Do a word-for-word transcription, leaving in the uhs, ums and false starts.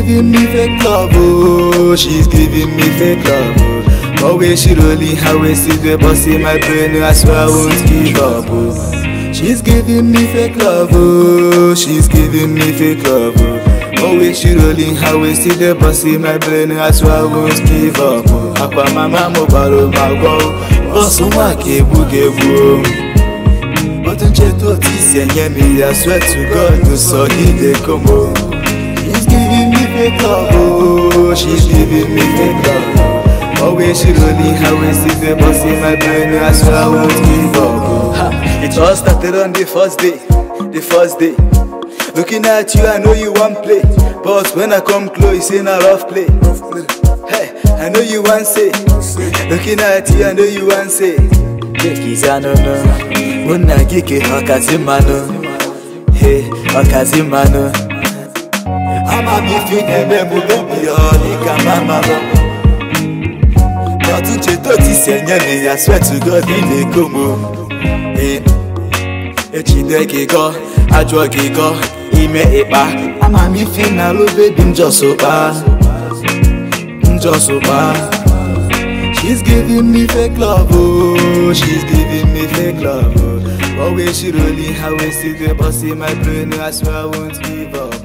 giving me fake love, oh. She's giving me fake love, oh. But way she rolling her waist is the boss in my brain, I swear I won't give up, oh. She's giving me fake love, oh. She's giving me fake love, oh. But way she rolling her waist is the boss in my brain, I swear I won't give up, oh. Apa mama mo baro ma go, boss uma kebu kebu. But don't you to this and me, I swear to God, no so he dey come home. She's giving me fake love, oh. She's giving me fake love, oh. Always she rolling her waist is the boss in my brain, I swear I won't give up, oh. Ha, it all started on the first day, the first day. Looking at you, I know you want play, but when I come close, it's in a rough play. Hey, I know you want say. Looking at you, I know you want say. Kizano no, muna gike wakazimano. Hey, wakazimano. Ama bifine bembu bembu yoni kama mama. Not to toti senyane, I swear to God in the como. Hey, echide go, ajwa go, ime eba. Ama bifine lo baby just so bad, just so bad. She's giving me fake love, oh. She's giving me fake love, oh. Always she rolling her waist is the boss in my brain, I swear I won't give up.